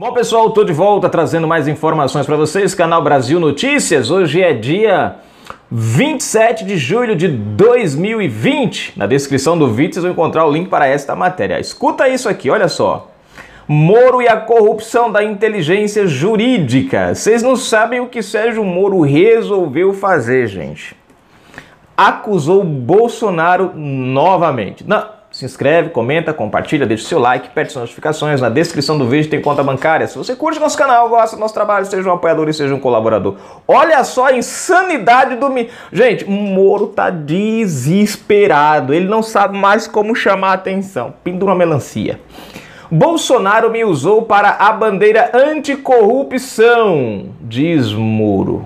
Bom, pessoal, estou de volta trazendo mais informações para vocês, canal Brasil Notícias. Hoje é dia 27 de julho de 2020. Na descrição do vídeo vocês vão encontrar o link para esta matéria. Escuta isso aqui, olha só. Moro e a corrupção da inteligência jurídica. Vocês não sabem o que Sérgio Moro resolveu fazer, gente. Acusou Bolsonaro novamente. Não. Se inscreve, comenta, compartilha, deixa o seu like, aperte as notificações. Na descrição do vídeo tem conta bancária. Se você curte nosso canal, gosta do nosso trabalho, seja um apoiador e seja um colaborador. Olha só a insanidade do... Gente, o Moro tá desesperado. Ele não sabe mais como chamar a atenção. Pendura uma melancia. Bolsonaro me usou para a bandeira anticorrupção, diz Moro.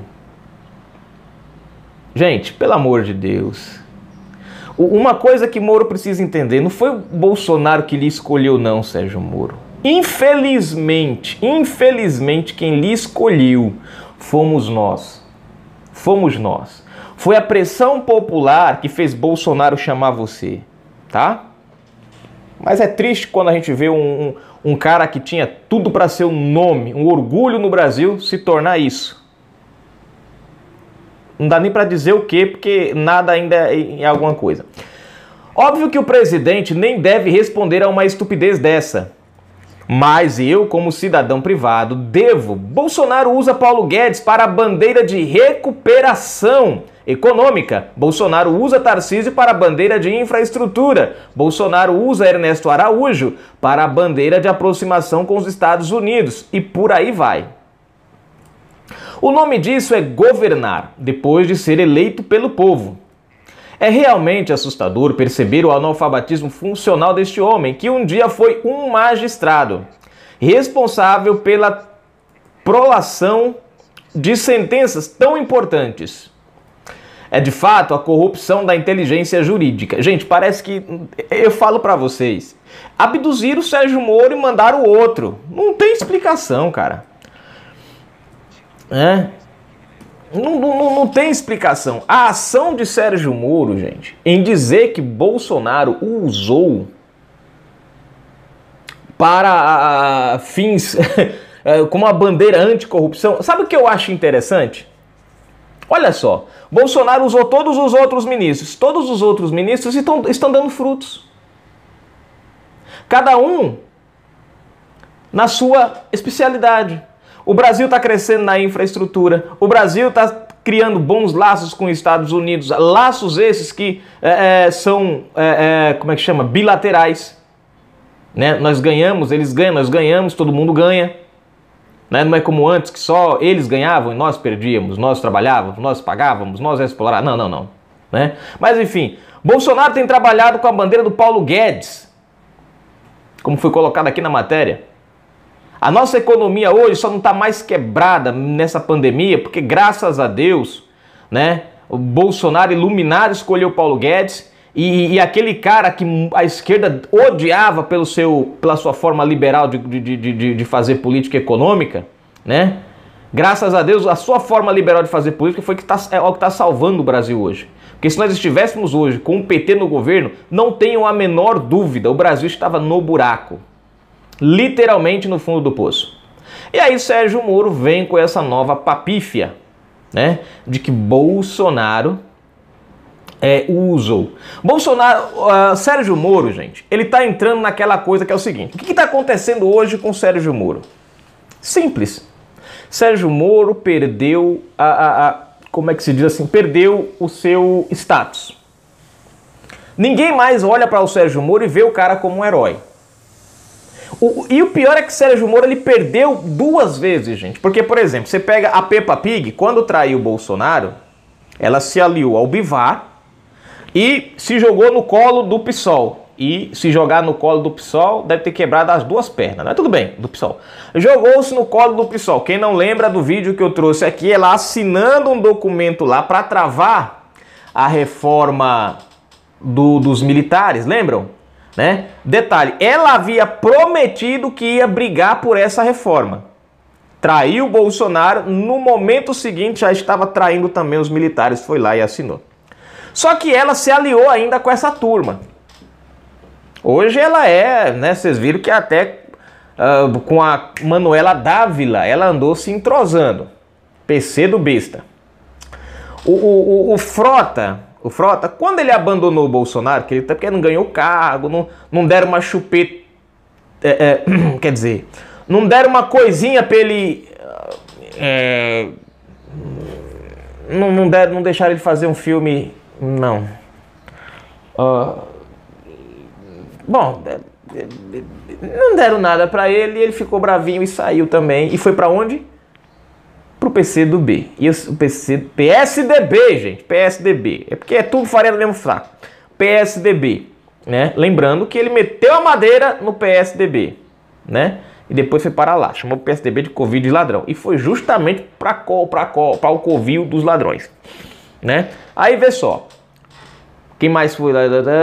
Gente, pelo amor de Deus... Uma coisa que Moro precisa entender, não foi o Bolsonaro que lhe escolheu não, Sérgio Moro. Infelizmente, quem lhe escolheu fomos nós. Fomos nós. Foi a pressão popular que fez Bolsonaro chamar você, tá? Mas é triste quando a gente vê um cara que tinha tudo para ser um nome, um orgulho no Brasil, se tornar isso. Não dá nem para dizer o quê, porque nada ainda é alguma coisa. Óbvio que o presidente nem deve responder a uma estupidez dessa. Mas eu, como cidadão privado, devo. Bolsonaro usa Paulo Guedes para a bandeira de recuperação econômica. Bolsonaro usa Tarcísio para a bandeira de infraestrutura. Bolsonaro usa Ernesto Araújo para a bandeira de aproximação com os Estados Unidos. E por aí vai. O nome disso é governar, depois de ser eleito pelo povo. É realmente assustador perceber o analfabetismo funcional deste homem, que um dia foi um magistrado, responsável pela prolação de sentenças tão importantes. É de fato a corrupção da inteligência jurídica. Gente, parece que, eu falo pra vocês, abduziram o Sérgio Moro e mandaram o outro. Não tem explicação, cara. Não tem explicação. A ação de Sérgio Moro, gente, em dizer que Bolsonaro o usou para fins como a bandeira anticorrupção. Sabe o que eu acho interessante? Olha só, Bolsonaro usou todos os outros ministros. Todos os outros ministros estão dando frutos. Cada um na sua especialidade. O Brasil está crescendo na infraestrutura, o Brasil está criando bons laços com os Estados Unidos, laços esses que são, como é que chama? Bilaterais. Né? Nós ganhamos, eles ganham, nós ganhamos, todo mundo ganha. Né? Não é como antes que só eles ganhavam e nós perdíamos, nós trabalhávamos, nós pagávamos, nós explorávamos. Não. Né? Mas enfim, Bolsonaro tem trabalhado com a bandeira do Paulo Guedes, como foi colocado aqui na matéria. A nossa economia hoje só não está mais quebrada nessa pandemia porque, graças a Deus, né, o Bolsonaro iluminado escolheu Paulo Guedes e aquele cara que a esquerda odiava pela sua forma liberal de fazer política econômica, né? Graças a Deus, a sua forma liberal de fazer política foi o que está salvando o Brasil hoje. Porque se nós estivéssemos hoje com o PT no governo, não tenham a menor dúvida, o Brasil estava no buraco. Literalmente no fundo do poço. E aí Sérgio Moro vem com essa nova papífia, né, de que Bolsonaro usou. Sérgio Moro, gente, ele tá entrando naquela coisa que é o seguinte: o que está acontecendo hoje com Sérgio Moro? Simples. Sérgio Moro perdeu como é que se diz assim? Perdeu o seu status. Ninguém mais olha para o Sérgio Moro e vê o cara como um herói. E o pior é que Sérgio Moro ele perdeu duas vezes, gente. Porque, por exemplo, você pega a Peppa Pig, quando traiu o Bolsonaro, ela se aliou ao Bivar e se jogou no colo do PSOL. E se jogar no colo do PSOL, deve ter quebrado as duas pernas, mas tudo bem, do PSOL. Jogou-se no colo do PSOL. Quem não lembra do vídeo que eu trouxe aqui, ela assinando um documento lá para travar a reforma dos militares, lembram? Né? Detalhe, ela havia prometido que ia brigar por essa reforma. Traiu o Bolsonaro, no momento seguinte já estava traindo também os militares, foi lá e assinou. Só que ela se aliou ainda com essa turma. Hoje ela né, vocês viram que até com a Manuela Dávila, ela andou se entrosando. PC do besta. O Frota, quando ele abandonou o Bolsonaro, que ele porque não ganhou cargo, não deram uma chupeta, quer dizer, não deram uma coisinha pra ele, não deixaram ele fazer um filme, não. Bom, não deram nada pra ele e ele ficou bravinho e saiu também. E foi pra onde? Pro PCdoB. E o PSDB, gente, PSDB. É porque é tudo farinha do mesmo saco. PSDB, né? Lembrando que ele meteu a madeira no PSDB, né? E depois foi para lá. Chamou o PSDB de Covid de ladrão. E foi justamente para o Covil dos ladrões, né? Aí vê só. Quem mais foi lá?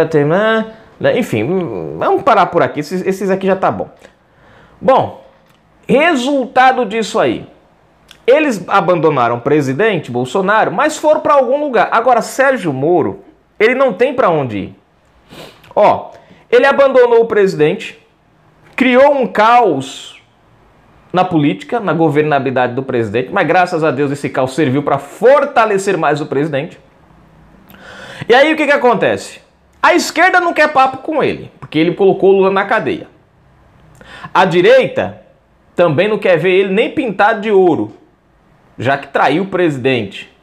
Enfim, vamos parar por aqui. Esses aqui já tá bom. Bom, resultado disso aí. Eles abandonaram o presidente Bolsonaro, mas foram para algum lugar. Agora, Sérgio Moro, ele não tem para onde ir. Ó, ele abandonou o presidente, criou um caos na política, na governabilidade do presidente, mas graças a Deus esse caos serviu para fortalecer mais o presidente. E aí o que acontece? A esquerda não quer papo com ele, porque ele colocou o Lula na cadeia. A direita também não quer ver ele nem pintado de ouro, já que traiu o presidente.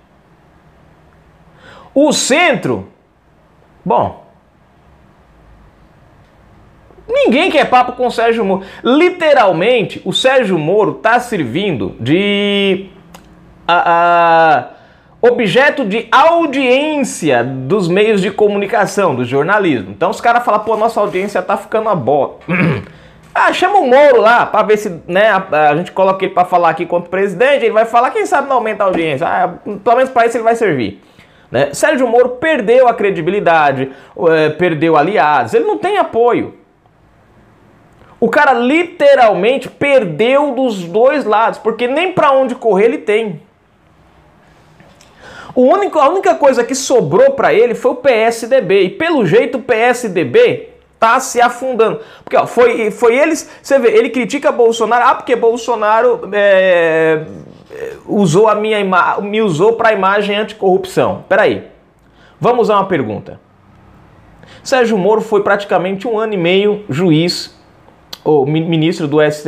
O centro, bom, ninguém quer papo com o Sérgio Moro. Literalmente, o Sérgio Moro está servindo de objeto de audiência dos meios de comunicação, do jornalismo. Então os caras falam, pô, nossa audiência tá ficando uma bola. Chama o Moro lá, pra ver se, né, a gente coloca ele pra falar aqui contra o presidente, ele vai falar, quem sabe não aumenta a audiência. Pelo menos pra isso ele vai servir. Né? Sérgio Moro perdeu a credibilidade, perdeu aliados, ele não tem apoio. O cara literalmente perdeu dos dois lados, porque nem pra onde correr ele tem. A única coisa que sobrou pra ele foi o PSDB, e pelo jeito o PSDB tá se afundando. Porque ó, foi eles, você vê, ele critica Bolsonaro, porque Bolsonaro me usou para a imagem anticorrupção. Peraí, vamos usar uma pergunta. Sérgio Moro foi praticamente 1 ano e meio juiz, ou ministro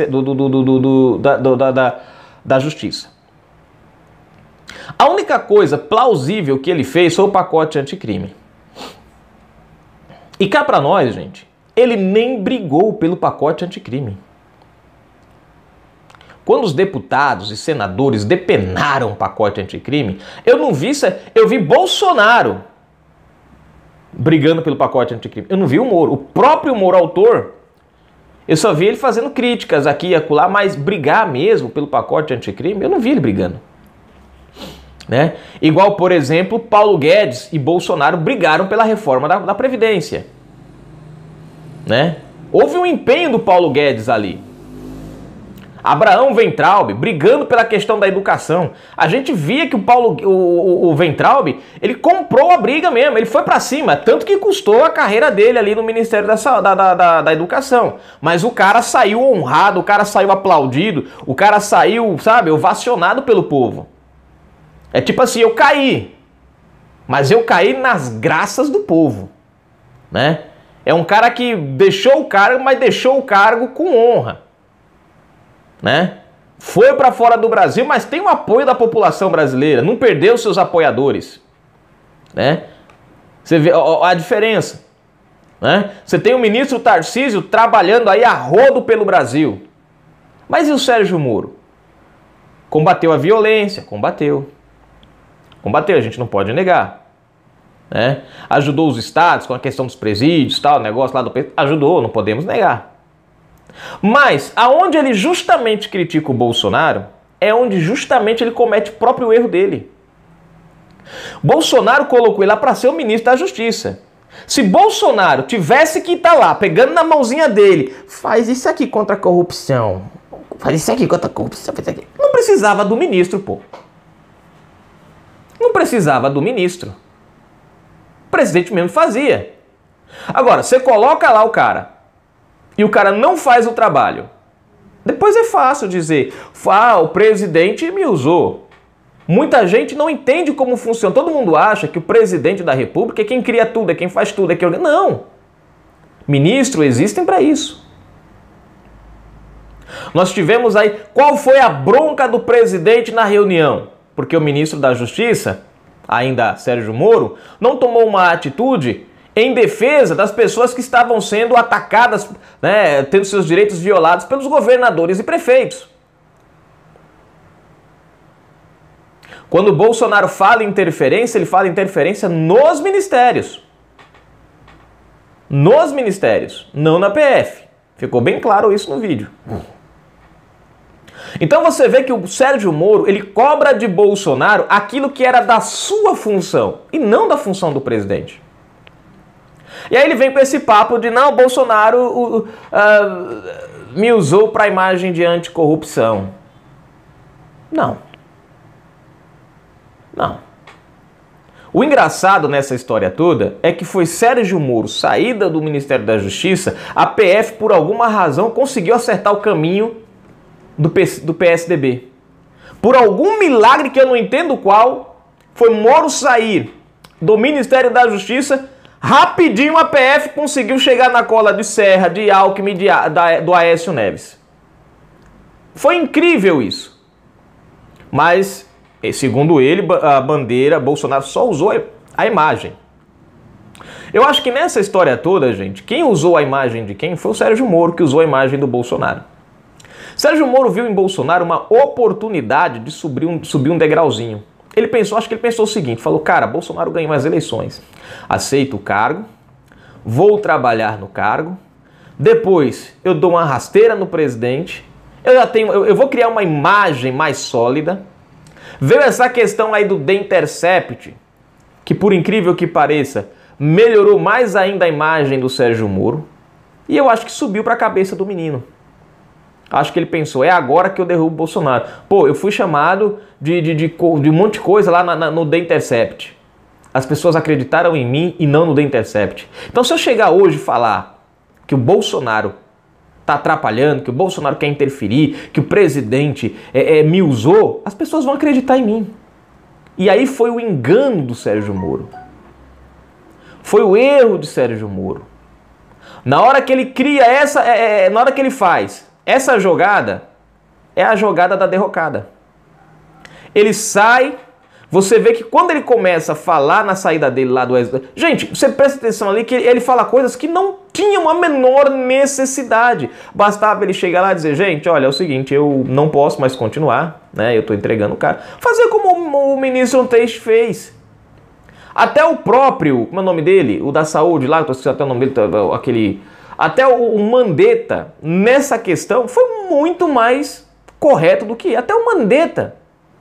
da Justiça. A única coisa plausível que ele fez foi o pacote anticrime. E cá pra nós, gente, ele nem brigou pelo pacote anticrime. Quando os deputados e senadores depenaram o pacote anticrime, eu vi Bolsonaro brigando pelo pacote anticrime. Eu não vi o Moro. O próprio Moro, autor, eu só vi ele fazendo críticas aqui e acolá, mas brigar mesmo pelo pacote anticrime, eu não vi ele brigando. Né? Igual, por exemplo, Paulo Guedes e Bolsonaro brigaram pela reforma da Previdência. Né? Houve um empenho do Paulo Guedes ali. Abraão Weintraub brigando pela questão da educação. A gente via que o Weintraub, ele comprou a briga mesmo, ele foi pra cima, tanto que custou a carreira dele ali no Ministério da Educação. Mas o cara saiu honrado, o cara saiu aplaudido, o cara saiu, sabe, ovacionado pelo povo. É tipo assim, eu caí, mas eu caí nas graças do povo, né? É um cara que deixou o cargo, mas deixou o cargo com honra, né? Foi para fora do Brasil, mas tem o apoio da população brasileira, não perdeu seus apoiadores, né? Você vê a diferença, né? Você tem o ministro Tarcísio trabalhando aí a rodo pelo Brasil, mas e o Sérgio Moro? Combateu a violência, combateu, a gente não pode negar, né? Ajudou os estados com a questão dos presídios, tal, negócio lá do ajudou, não podemos negar. Mas aonde ele justamente critica o Bolsonaro é onde justamente ele comete o próprio erro dele. Bolsonaro colocou ele lá para ser o ministro da Justiça. Se Bolsonaro tivesse que estar lá pegando na mãozinha dele, faz isso aqui contra a corrupção, faz isso aqui contra a corrupção, faz isso aqui, não precisava do ministro, pô. Não precisava do ministro. O presidente mesmo fazia. Agora, você coloca lá o cara e o cara não faz o trabalho. Depois é fácil dizer, o presidente me usou. Muita gente não entende como funciona. Todo mundo acha que o presidente da República é quem cria tudo, é quem faz tudo, é quem... Não! Ministros existem para isso. Nós tivemos aí... Qual foi a bronca do presidente na reunião? Porque o ministro da Justiça, ainda Sérgio Moro, não tomou uma atitude em defesa das pessoas que estavam sendo atacadas, né, tendo seus direitos violados pelos governadores e prefeitos. Quando o Bolsonaro fala em interferência, ele fala interferência nos ministérios. Nos ministérios, não na PF. Ficou bem claro isso no vídeo. Então você vê que o Sérgio Moro, ele cobra de Bolsonaro aquilo que era da sua função e não da função do presidente. E aí ele vem com esse papo de, não, Bolsonaro me usou para a imagem de anticorrupção. Não. Não. O engraçado nessa história toda é que foi Sérgio Moro, saída do Ministério da Justiça, a PF, por alguma razão, conseguiu acertar o caminho do PSDB. Por algum milagre que eu não entendo qual, foi Moro sair do Ministério da Justiça, rapidinho a PF conseguiu chegar na cola de Serra, de Alckmin, do Aécio Neves. Foi incrível isso. Mas, segundo ele, a bandeira, Bolsonaro só usou a imagem. Eu acho que nessa história toda, gente, quem usou a imagem de quem foi o Sérgio Moro, que usou a imagem do Bolsonaro. Sérgio Moro viu em Bolsonaro uma oportunidade de subir um degrauzinho. Acho que ele pensou o seguinte, falou, cara, Bolsonaro ganhou as eleições, aceito o cargo, vou trabalhar no cargo, depois eu dou uma rasteira no presidente, eu vou criar uma imagem mais sólida. Veio essa questão aí do The Intercept, que por incrível que pareça, melhorou mais ainda a imagem do Sérgio Moro, e eu acho que subiu para a cabeça do menino. Acho que ele pensou, é agora que eu derrubo o Bolsonaro. Pô, eu fui chamado de um monte de coisa lá no The Intercept. As pessoas acreditaram em mim e não no The Intercept. Então se eu chegar hoje e falar que o Bolsonaro tá atrapalhando, que o Bolsonaro quer interferir, que o presidente me usou, as pessoas vão acreditar em mim. E aí foi o engano do Sérgio Moro. Foi o erro de Sérgio Moro. Na hora que ele cria na hora que ele faz essa jogada, é a jogada da derrocada. Ele sai, você vê que quando ele começa a falar na saída dele lá do exército... Gente, você presta atenção ali que ele fala coisas que não tinham a menor necessidade. Bastava ele chegar lá e dizer, gente, olha, é o seguinte, eu não posso mais continuar, né? Eu tô entregando o cara. Fazer como o ministro Teixe fez. Até o próprio, como é o nome dele? O da saúde lá, eu tô esquecendo até o nome dele, aquele... Até o Mandetta, nessa questão, foi muito mais correto do que até o Mandetta.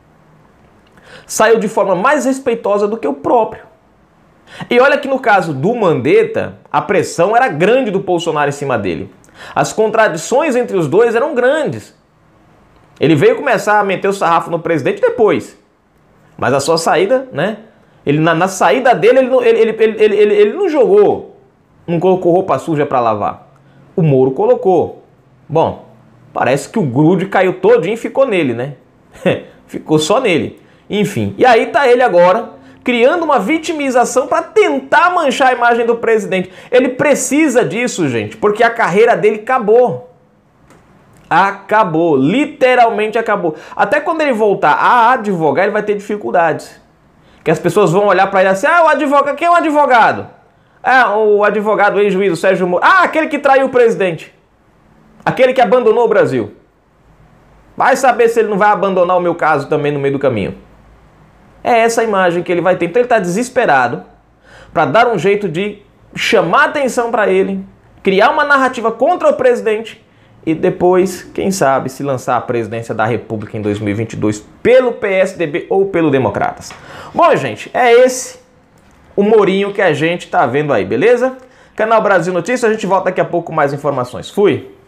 Saiu de forma mais respeitosa do que o próprio. E olha que no caso do Mandetta, a pressão era grande do Bolsonaro em cima dele. As contradições entre os dois eram grandes. Ele veio começar a meter o sarrafo no presidente depois. Mas a sua saída, né? Ele, na saída dele, ele não jogou, não colocou roupa suja para lavar. O Moro colocou. Bom, parece que o grude caiu todinho e ficou nele, né? Ficou só nele. Enfim, e aí tá ele agora criando uma vitimização para tentar manchar a imagem do presidente. Ele precisa disso, gente, porque a carreira dele acabou. Acabou, literalmente acabou. Até quando ele voltar a advogar, ele vai ter dificuldades. Que as pessoas vão olhar para ele assim, o advogado, quem é o advogado? O advogado ex-juiz, o Sérgio Moro. Aquele que traiu o presidente. Aquele que abandonou o Brasil. Vai saber se ele não vai abandonar o meu caso também no meio do caminho. É essa a imagem que ele vai ter. Então ele está desesperado para dar um jeito de chamar atenção para ele, criar uma narrativa contra o presidente e depois, quem sabe, se lançar a presidência da República em 2022 pelo PSDB ou pelo Democratas. Bom, gente, é esse o Morinho que a gente tá vendo aí, beleza? Canal Brasil Notícias, a gente volta daqui a pouco com mais informações. Fui!